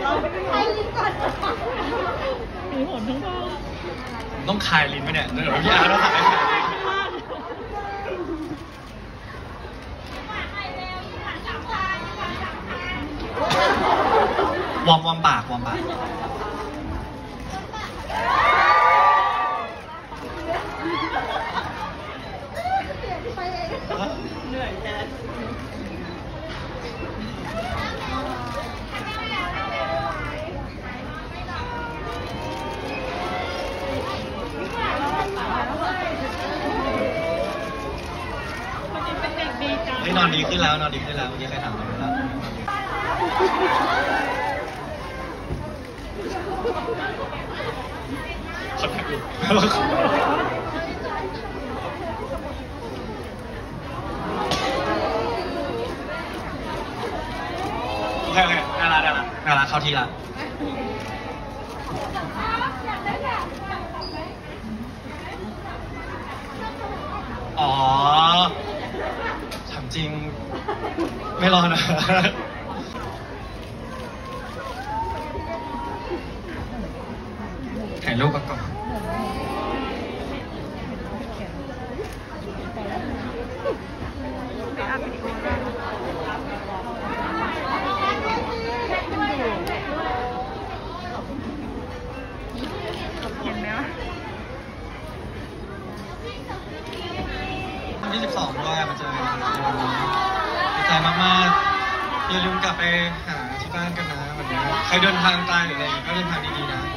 คายลิ้นก่อนมีผลทั้งบ้านต้องคายลิ้นไหมเนี่ยเดี๋ยวพี่อาร์ต้องสั่งให้คายลิ้นวอร์มปากเหนื่อยแทนนอนดีขึ้นแล้วเมื่อกี้ใครถามไปแล้วขอบคุณโอเคได้ละเข้าทีละอ๋อถามจริงไม่รอนะถ่ายรูปก่อนเห็นไหมวะวันที่12ด้วยมาเจอกันดีใจมากๆอย่าลืมกลับไปหาที่บ้านกันนะวันนี้ใครเดินทางไกลหรืออะไรก็เดินทางดีๆนะ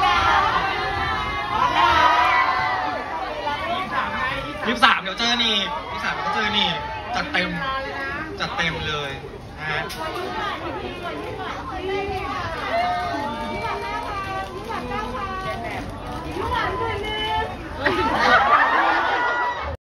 23เดี๋ยวเจอนี่23ก็เจอนี่จัดเต็มเลยนะฮะ